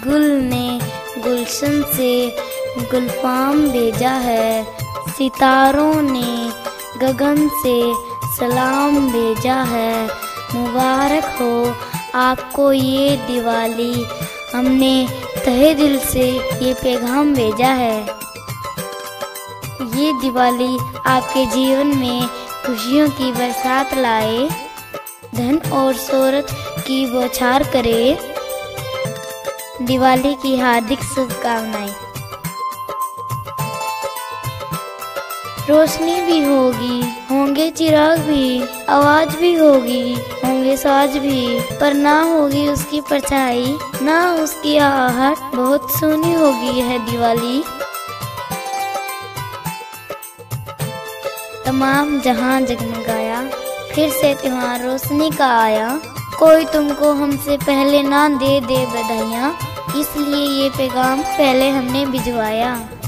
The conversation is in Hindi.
गुल ने गुलशन से गुलफाम भेजा है, सितारों ने गगन से सलाम भेजा है। मुबारक हो आपको ये दिवाली, हमने तहे दिल से ये पैगाम भेजा है। ये दिवाली आपके जीवन में खुशियों की बरसात लाए, धन और शोहरत की बौछार करे। दिवाली की हार्दिक शुभकामनाएं। रोशनी भी होगी, होंगे चिराग भी, आवाज भी होगी, होंगे साज भी, पर ना होगी उसकी परछाई, ना उसकी आहट। बहुत सोनी होगी यह दिवाली। तमाम जहां जगमगाया, फिर से त्योहार रोशनी का आया। कोई तुमको हमसे पहले ना दे बधाइयाँ, इसलिए ये पैगाम पहले हमने भिजवाया।